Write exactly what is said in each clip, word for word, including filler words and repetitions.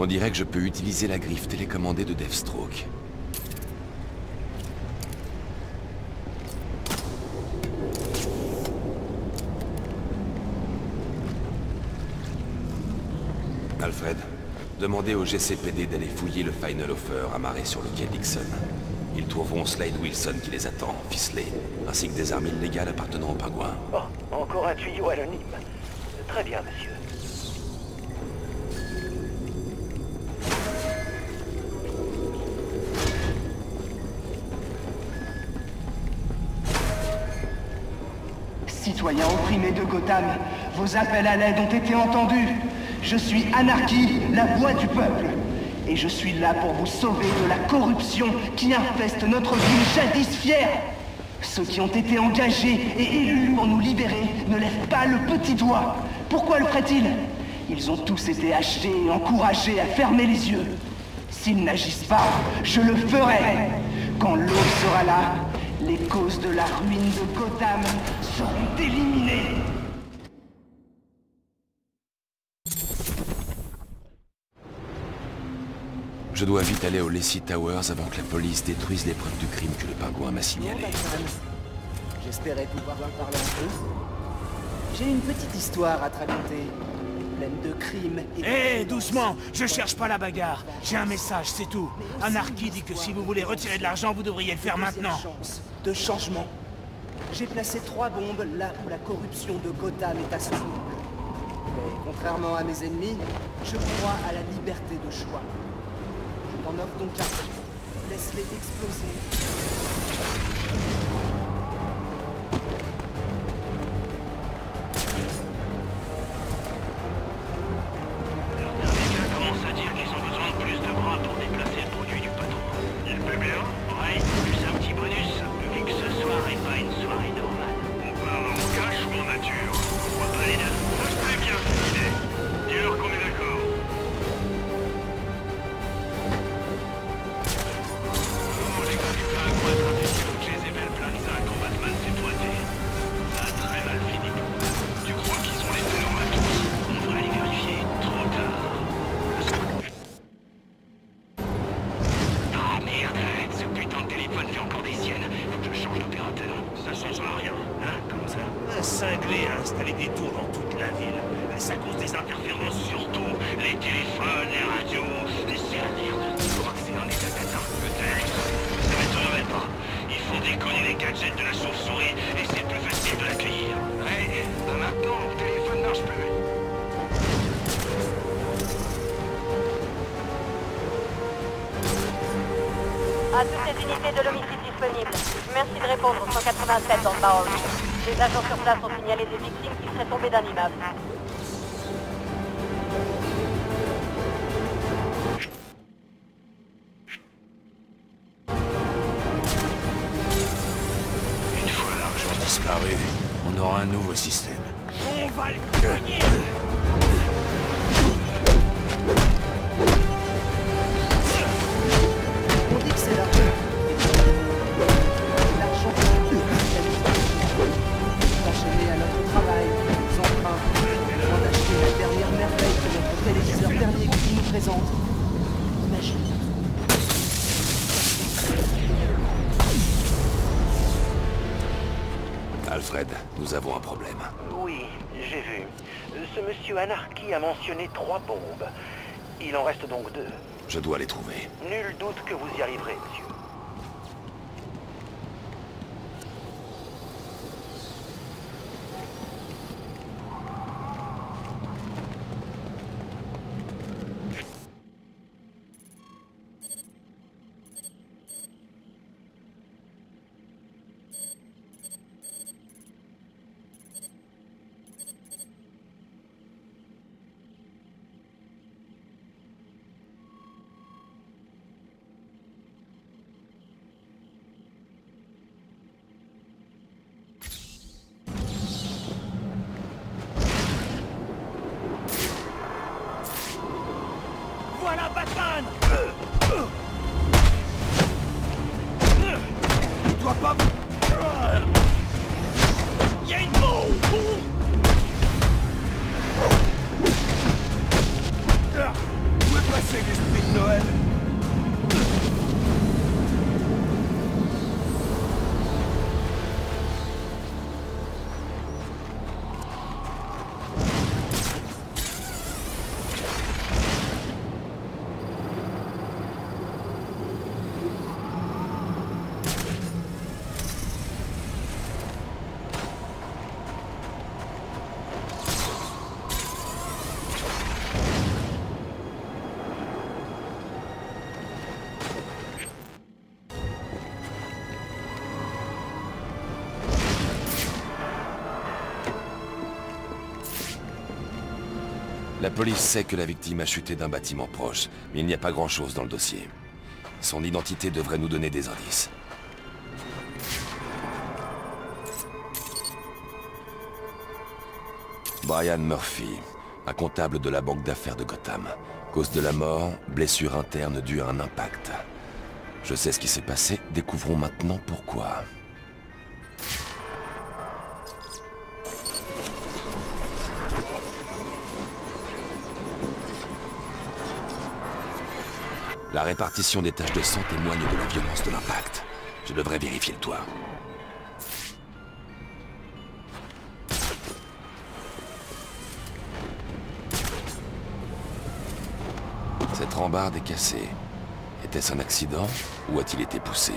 On dirait que je peux utiliser la griffe télécommandée de Deathstroke. Alfred, demandez au G C P D d'aller fouiller le Final Offer amarré sur le quai Dixon. Ils trouveront Slade Wilson qui les attend, ficelé, ainsi que des armes illégales appartenant aux pingouins. Oh, encore un tuyau anonyme. Très bien, monsieur. Citoyens opprimés de Gotham, vos appels à l'aide ont été entendus. Je suis Anarchy, la voix du peuple. Et je suis là pour vous sauver de la corruption qui infeste notre ville jadis fière. Ceux qui ont été engagés et élus pour nous libérer ne lèvent pas le petit doigt. Pourquoi le feraient-ils? Ils ont tous été achetés et encouragés à fermer les yeux. S'ils n'agissent pas, je le ferai. Quand l'aube sera là, les causes de la ruine de Gotham seront éliminées. Je dois vite aller au Lacey Towers avant que la police détruise les preuves du crime que le pingouin m'a signalé. J'espérais pouvoir en parler un peu. J'ai une petite histoire à te raconter, pleine de crimes et... Hé, hey, doucement! Je cherche pas la bagarre. J'ai un message, c'est tout. Anarchy dit que si vous voulez retirer de l'argent, vous devriez le faire maintenant. Chance de changement. J'ai placé trois bombes là où la corruption de Gotham est assurée. Mais contrairement à mes ennemis, je crois à la liberté de choix. Je t'en offre donc un. Laisse-les exploser. Cinglé a installé des tours dans toute la ville. C'est à cause des interférences surtout. Les téléphones, les radios, les serveurs. Tu crois que c'est un état d'atteint? Peut-être. Ça m'étonnerait pas. Ils font déconner les gadgets de la chauve-souris et c'est plus facile de l'accueillir. Ouais, bah maintenant, mon téléphone marche plus. À toutes les unités de l'homicide disponibles, merci de répondre au cent quatre-vingt-sept dans Barrow. Les agents sur place ont signalé des victimes qui seraient tombées d'un immeuble. Une fois l'argent disparu, on aura un nouveau système. On va le gagner! On dit que c'est l'argent. L'argent. Enchaîner à notre travail, nos emprunts, avant d'acheter la dernière merveille que notre téléviseur dernier qui nous présente. Imagine. Alfred, nous avons un problème. Oui, j'ai vu. Ce monsieur Anarchy a mentionné trois bombes. Il en reste donc deux. Je dois les trouver. Nul doute que vous y arriverez, monsieur. La police sait que la victime a chuté d'un bâtiment proche, mais il n'y a pas grand-chose dans le dossier. Son identité devrait nous donner des indices. Brian Murphy, un comptable de la banque d'affaires de Gotham. Cause de la mort, blessure interne due à un impact. Je sais ce qui s'est passé, découvrons maintenant pourquoi. La répartition des taches de sang témoigne de la violence de l'impact. Je devrais vérifier le toit. Cette rambarde est cassée. Était-ce un accident ou a-t-il été poussé?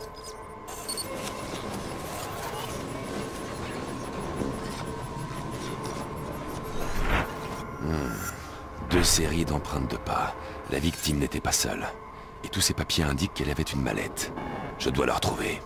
hmm. Deux séries d'empreintes de pas. La victime n'était pas seule. Et tous ces papiers indiquent qu'elle avait une mallette. Je dois la retrouver.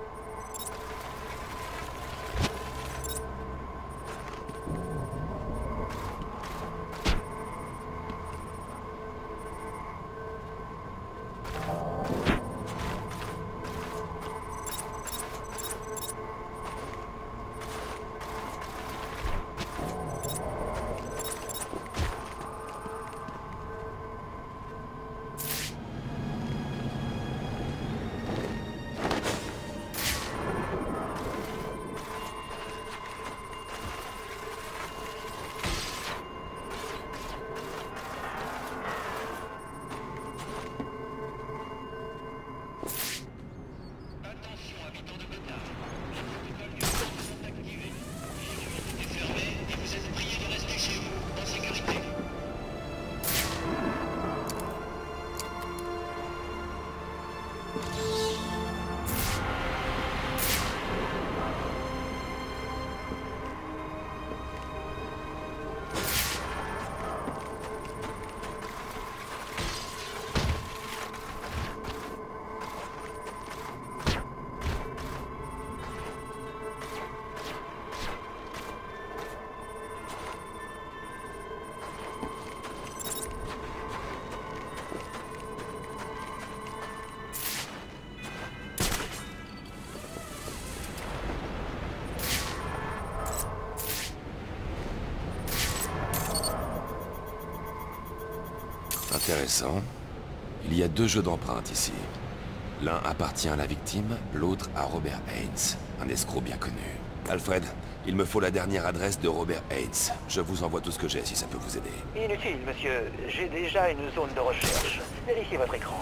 Intéressant. Il y a deux jeux d'empreintes ici. L'un appartient à la victime, l'autre à Robert Haynes, un escroc bien connu. Alfred, il me faut la dernière adresse de Robert Haynes. Je vous envoie tout ce que j'ai si ça peut vous aider. Inutile, monsieur. J'ai déjà une zone de recherche. Vérifiez votre écran.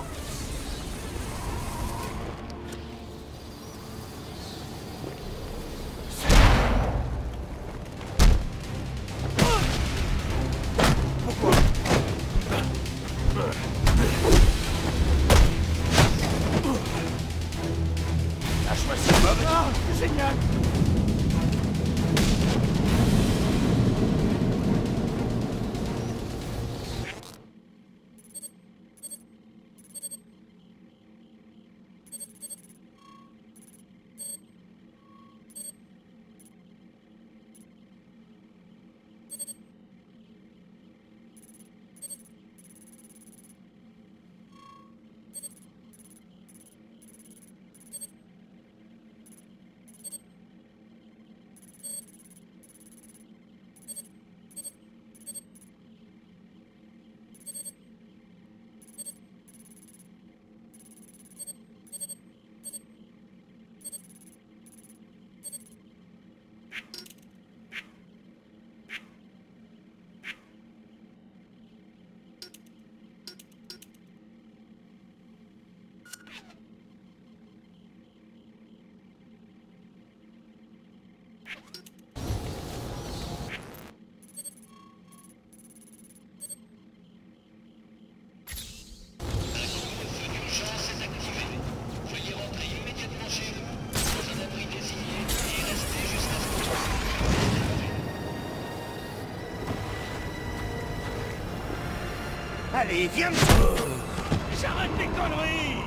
Allez, viens me... J'arrête tes conneries.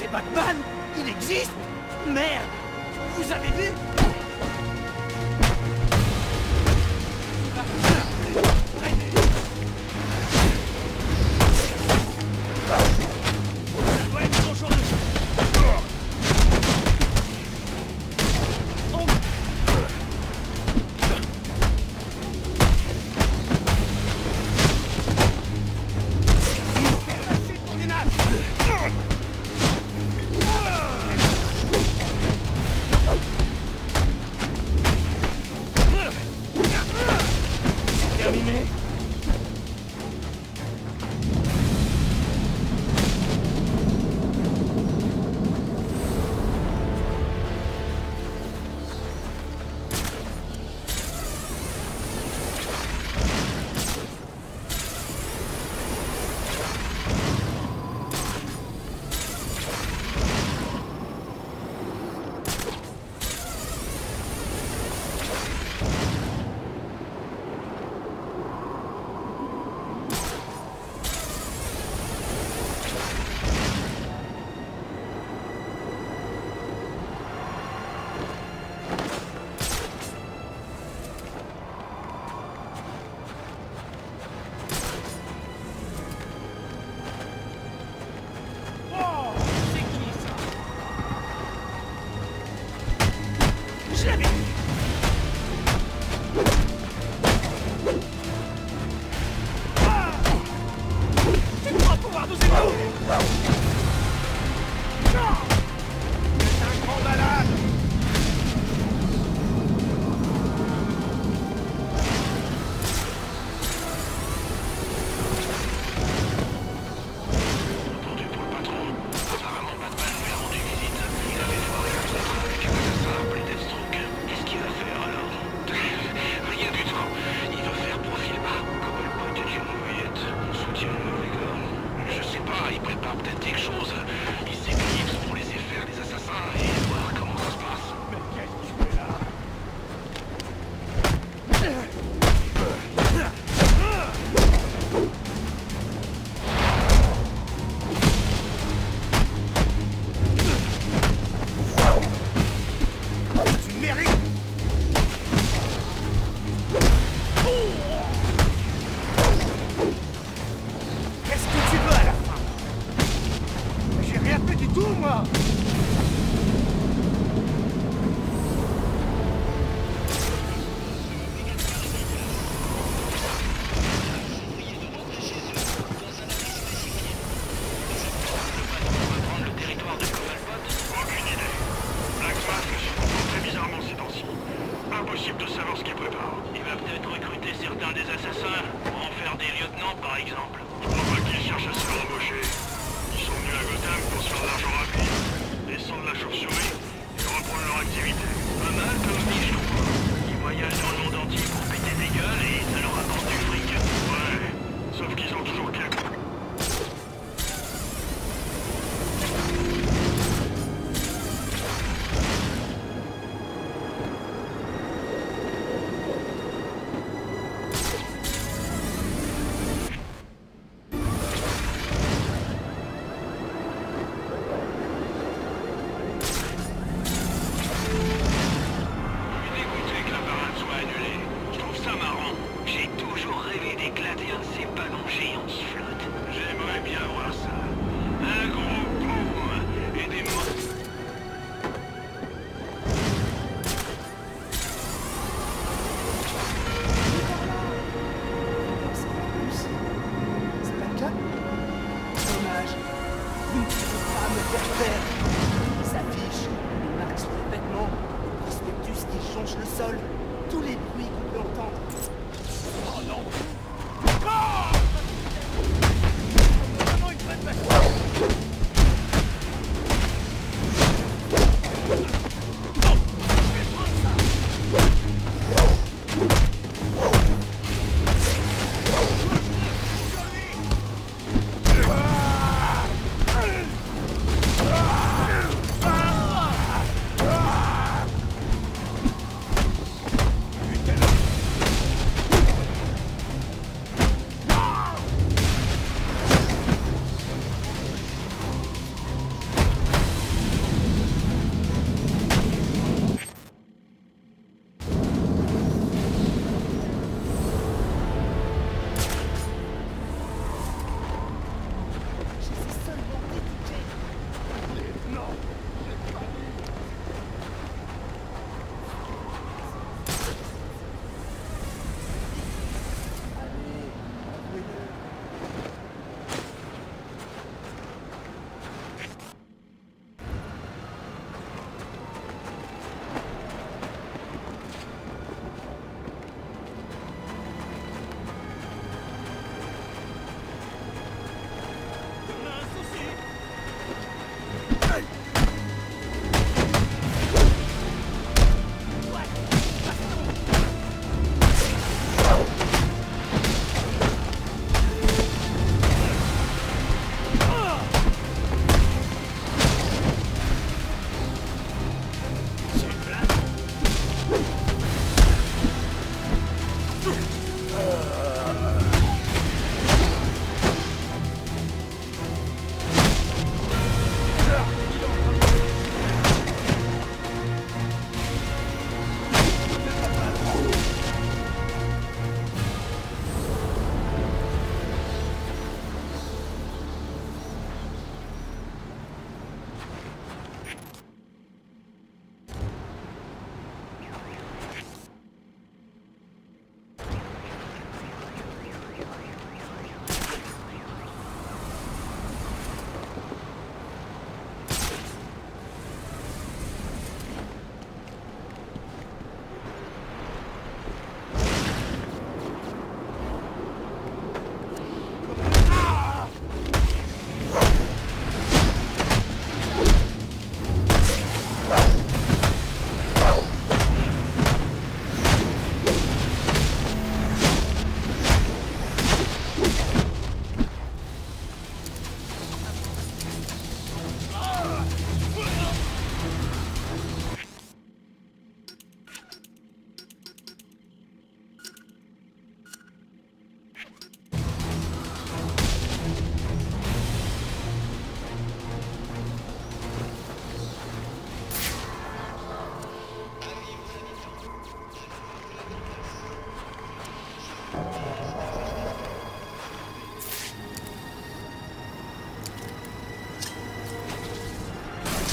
C'est Batman? Il existe? Merde! Vous avez vu?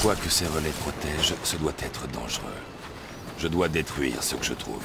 Quoi que ces relais protègent, ce doit être dangereux. Je dois détruire ce que je trouve.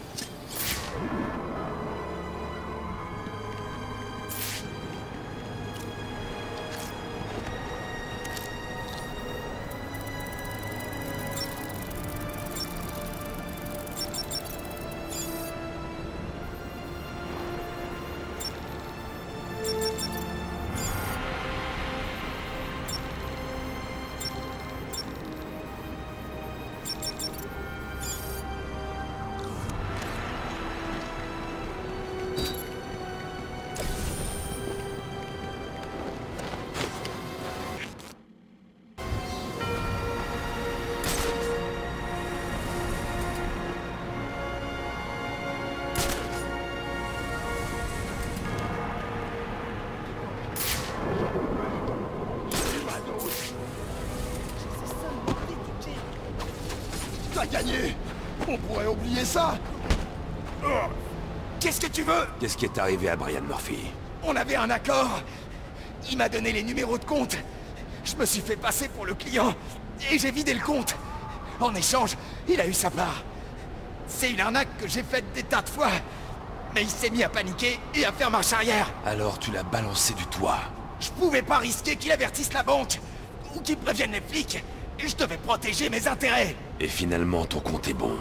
T'as gagné! On pourrait oublier ça! Oh. Qu'est-ce que tu veux? Qu'est-ce qui est arrivé à Brian Murphy? On avait un accord! Il m'a donné les numéros de compte! Je me suis fait passer pour le client, et j'ai vidé le compte! En échange, il a eu sa part. C'est une arnaque que j'ai faite des tas de fois, mais il s'est mis à paniquer et à faire marche arrière. Alors tu l'as balancé du toit. Je pouvais pas risquer qu'il avertisse la banque, ou qu'il prévienne les flics. Je devais protéger mes intérêts. Et finalement, ton compte est bon.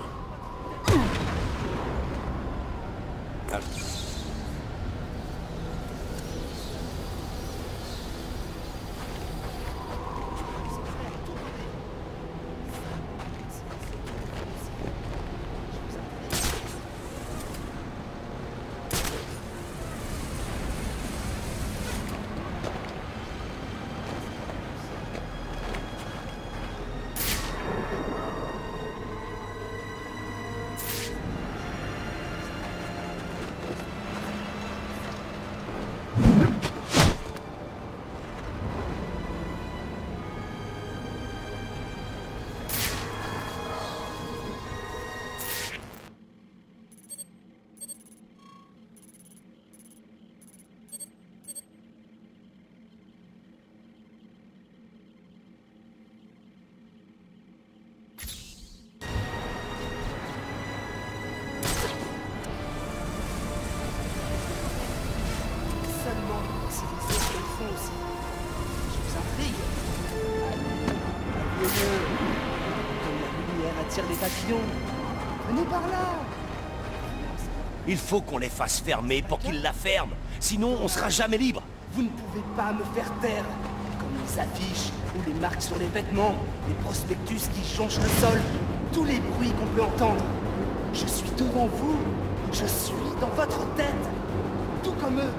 Ah. Les papillons. Venez par là. Il faut qu'on les fasse fermer pour qu'ils la ferment. Sinon, on sera jamais libre. Vous ne pouvez pas me faire taire. Comme les affiches ou les marques sur les vêtements, les prospectus qui jonchent le sol, tous les bruits qu'on peut entendre. Je suis devant vous. Je suis dans votre tête. Tout comme eux.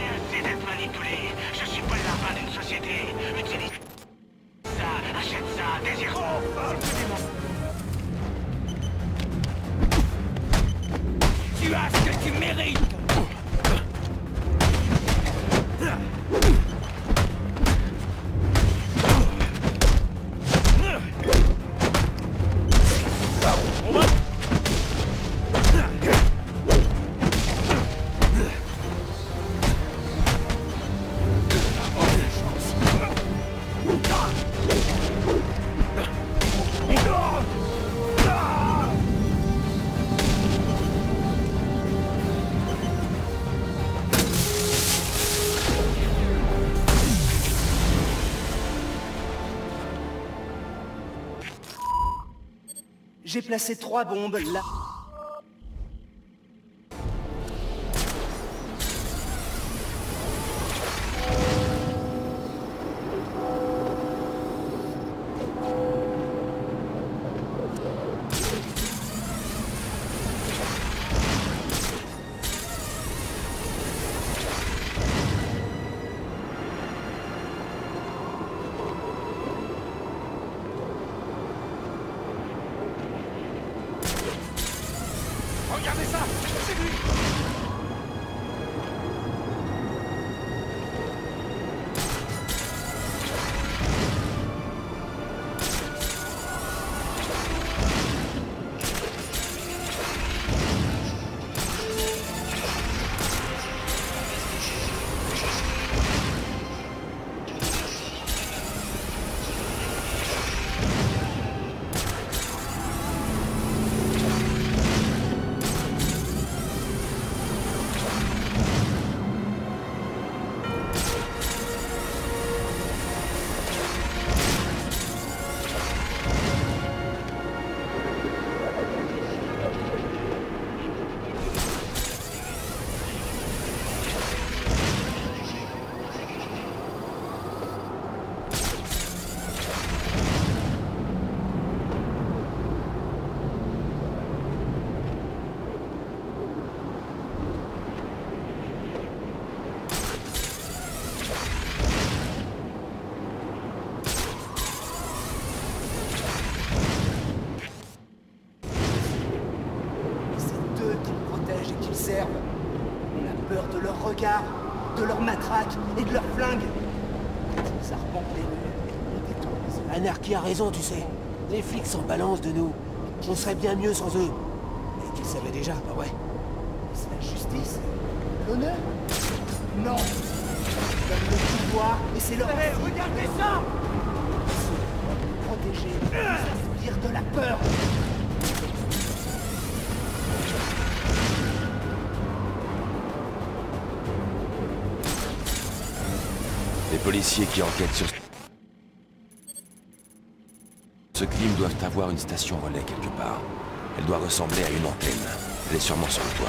Utilise ça, achète ça, Ah, désir. Tu as ce que tu mérites. J'ai placé trois bombes là. Regardez ça! C'est lui! On a peur de leur regard, de leur matraque et de leur flingue. Ils arpentent les rues, on détourne. Anarchy a raison, tu sais. Les flics s'en balancent de nous. On serait bien mieux sans eux. Et tu le savais déjà, bah ouais. C'est la justice? L'honneur? Non. Ils veulent le pouvoir et c'est leur... Hey, regardez ça! Protéger, s'inspire de la peur. Les policiers qui enquêtent sur ce crime doivent avoir une station relais quelque part. Elle doit ressembler à une antenne. Elle est sûrement sur le toit.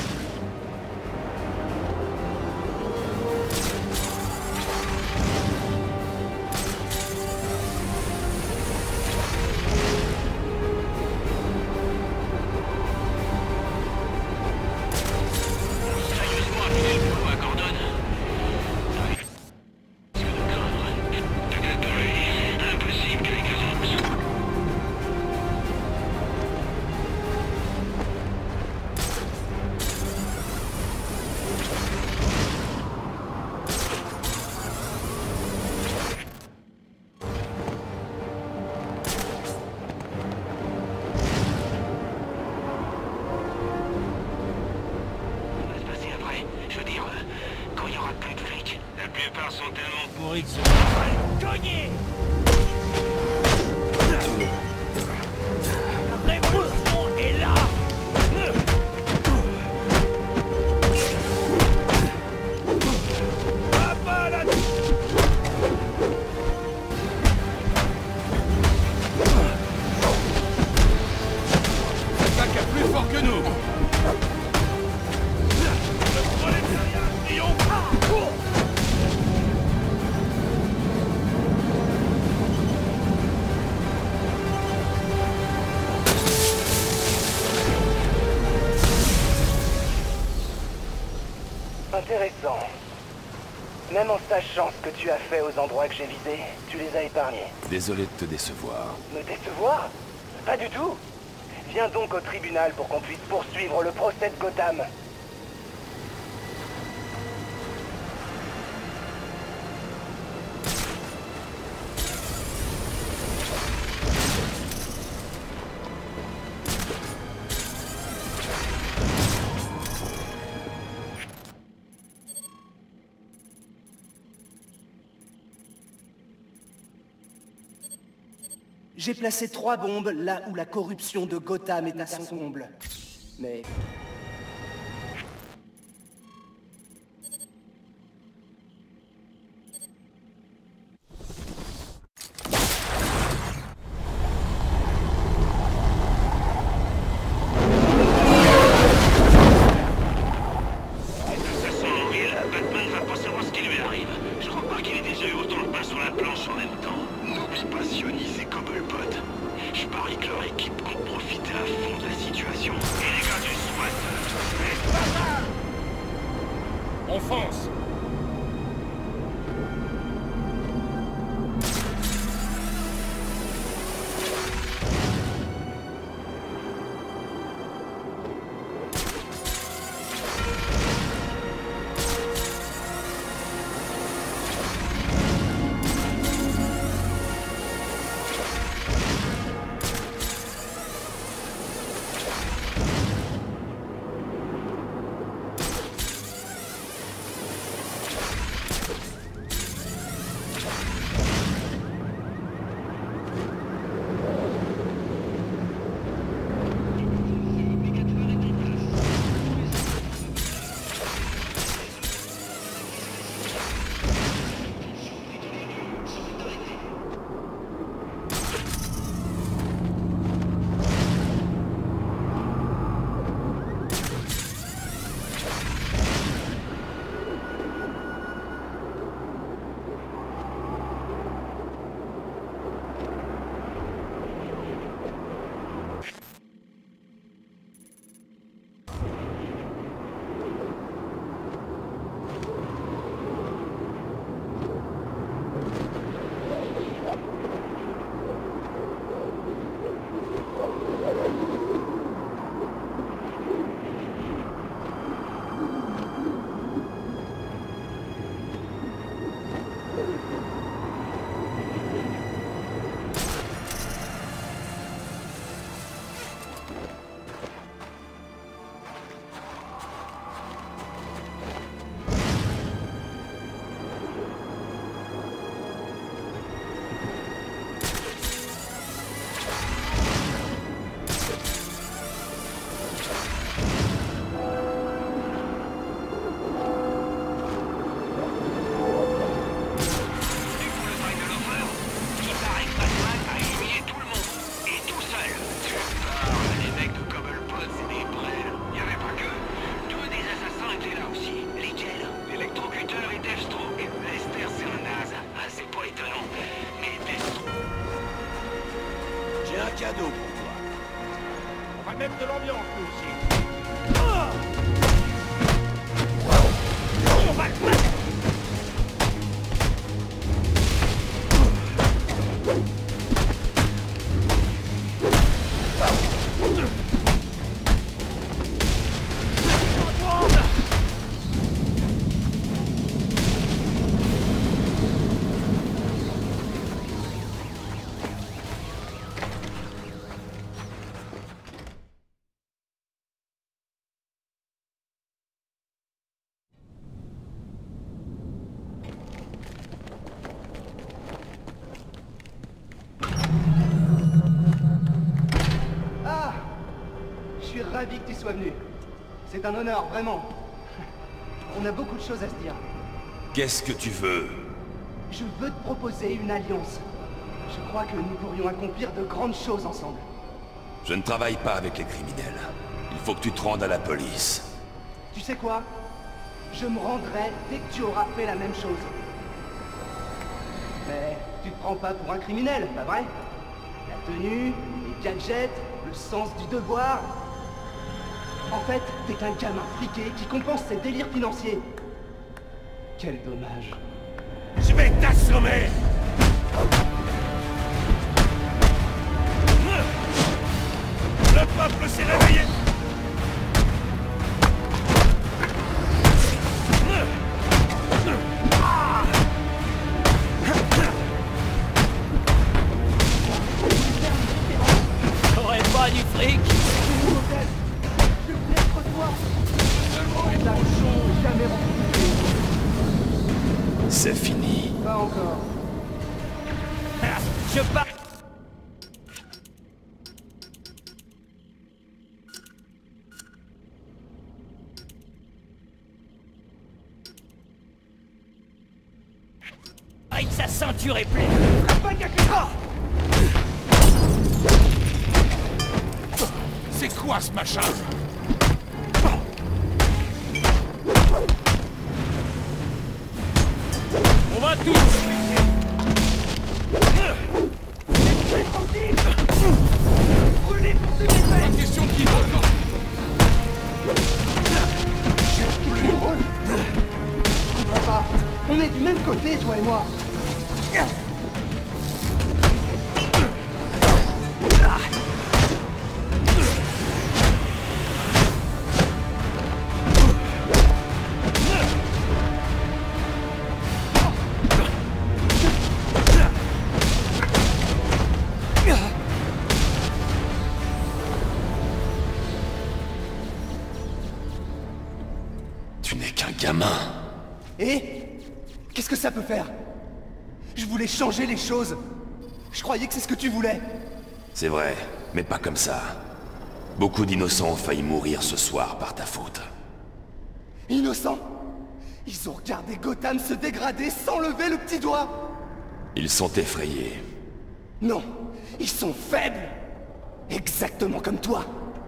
Sont tellement pourris que se cogner. La révolution est là. Papa là. C'est pas qu'il y a plus fort que nous. Le prolétariat triomphe. Intéressant. Même en sachant ce que tu as fait aux endroits que j'ai visés, tu les as épargnés. Désolé de te décevoir. Me décevoir? Pas du tout. Viens donc au tribunal pour qu'on puisse poursuivre le procès de Gotham. J'ai placé trois bombes là où la corruption de Gotham est à son comble. Mais... On fonce! Cadeau pour toi. On va mettre de l'ambiance, nous aussi. On va le faire. Je suis ravi que tu sois venu. C'est un honneur, vraiment. On a beaucoup de choses à se dire. Qu'est-ce que tu veux? Je veux te proposer une alliance. Je crois que nous pourrions accomplir de grandes choses ensemble. Je ne travaille pas avec les criminels. Il faut que tu te rendes à la police. Tu sais quoi? Je me rendrai dès que tu auras fait la même chose. Mais tu te prends pas pour un criminel, pas vrai? La tenue, les gadgets, le sens du devoir... En fait, t'es qu'un gamin friqué qui compense ses délires financiers. Quel dommage. Je vais t'assommer! Le peuple s'est réveillé! T'aurais pas du fric? C'est fini. Pas encore. Je pars. Avec sa ceinture est pleine. C'est quoi ce machin? On va tous. La question qui va. Papa, on est du même côté, toi et moi. Tu n'es qu'un gamin. Et qu'est-ce que ça peut faire? Je voulais changer les choses. Je croyais que c'est ce que tu voulais. C'est vrai, mais pas comme ça. Beaucoup d'innocents ont failli mourir ce soir par ta faute. Innocent? Ils ont regardé Gotham se dégrader sans lever le petit doigt. Ils sont effrayés. Non, ils sont faibles. Exactement comme toi.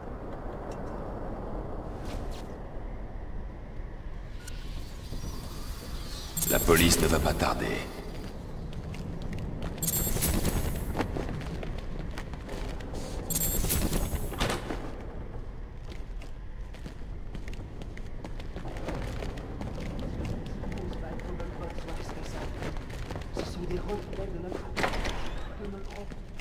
La police ne va pas tarder. Ce sont des reflets de notre... de notre...